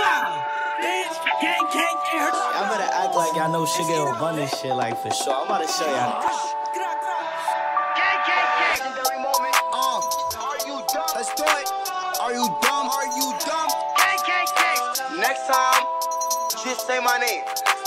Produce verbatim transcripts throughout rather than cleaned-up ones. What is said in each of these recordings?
Y'all better act like y'all know shit get run this shit like for sure. I'm about to show y'all. Legendary moment. Uh, are you dumb? Let's do it. Are you dumb? Are you dumb? Next time, just say my name.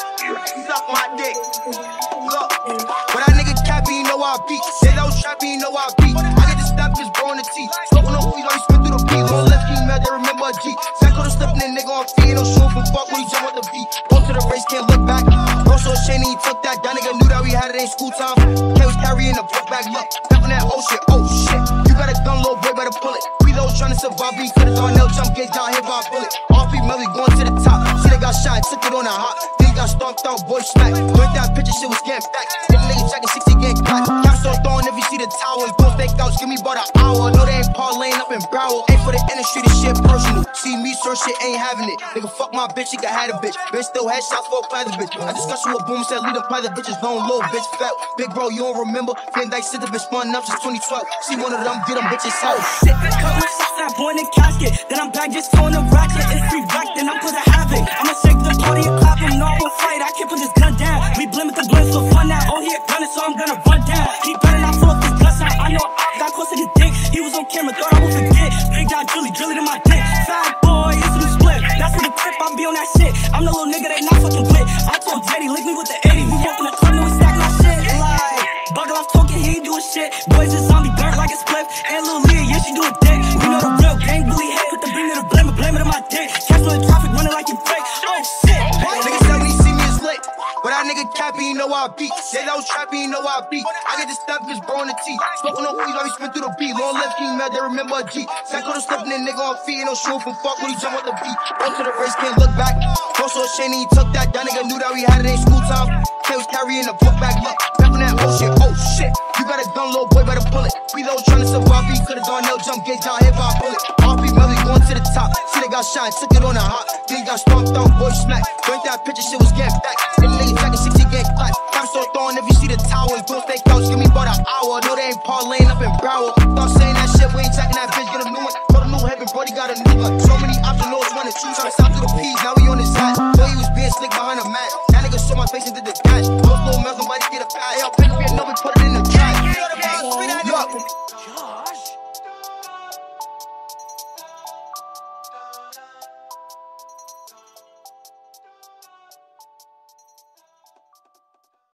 Suck my dick. Look, when that nigga cappy, you know I beat. Say those trappy, you know I beat. I get the step, just bro in the teeth. Smoking no weed, always spit through the beat. Little left king mad, they remember a G. Sack on the slipping, a nigga on feet. Ain't no show from fuck when he jump on the beat. Go to the race, can't look back. Bro so ashamed, he took that. That nigga knew that we had it in school time. K was carrying the book bag. Look, back on that old shit. Oh shit, you got a gun, little boy, better pull it. We those trying to survive, we could've gone no jump, get down, hit by a bullet. R P Melly going to the top. See they got shot, took it on a hop. Then got stomped out, boy smack. Went that picture, shit was getting back. Then nigga checking sixty, get clapped. Caps on throwing if you see the towers. Go fake outs, give me about an hour. No, they ain't parlaying up in Broward. Ain't for the industry, this shit personal. See me, sir, shit ain't having it. Nigga, fuck my bitch, he got had a bitch. Bitch still headshots for a private bitch. I discussed you with boom, said lead them private bitches. Long, low, bitch, fat. Big bro, you don't remember? Van Dyke said the bitch spun up since twenty twelve. See one of them, get them bitches out. Shit, cut my shots, I born in casket. Then I'm back just throwing a ratchet. It's free rack, then I'm gonna have it. I'ma shake the party and clap him, no, I won't fight. I can't put this gun down. We blame it the blitz for fun now. Oh, he a gunner, so I'm gonna run down. He better not fuck this guts out. I know I got close to the dick. He was on camera, thought I would forget. Big dog drilly, drilly to my dick. Fat boy, it's a split. That's for the tip, I'll be on that shit. I'm the little nigga they not fucking with. I told Jetty, lick me with the eighty. We walk in the club, no, we stack my shit. Like, buckle off talking, he ain't doing shit. Boys is zombie, burnt like a split. And Lil Leah, yeah, she do a dick. You know the real gang bully hit. Put the beam to the blame it, blame it on my dick. Catch me in traffic, running like you fake. Oh shit. Nigga said when he see me, it's lit. But that nigga cappy, you know I beat. Say those trappy, you know I beat. I get the step, just bro in the teeth. Smoking no weed, always spit through the beat. Long left king mad, they remember a G. Sack on the slipping, a nigga on feet. Ain't no show from fuck when he jump on the beat. Go to the race, can't look back. Bro so ashamed, he took that. That nigga knew that we had it in school time. K was carrying the book bag. Look, back on that old shit. Oh shit, you got a gun, little boy, better pull it. We those trying to survive, we could've gone no jump, get down, hit by a bullet. R P Melly going to the top. See they got shot, took it on a hop. Then got stomped out, boy smack. Went that picture, shit was getting back. Then nigga checking sixty, get clapped. Caps on throwing if you see the towers. Go fake outs, give me about an hour. No, they ain't parlaying up in Broward. Stop saying that shit, we ain't checking that bitch, get a new one. Go to new heaven, brody got a new one. So many options, no one to choose. Trying to sound through the P's, now we on his side. Boy, he was being slick behind a mat. That nigga showed my face into the dash. Those little mouths, nobody get a pad. Hey, I'll pin it, no, we put it in the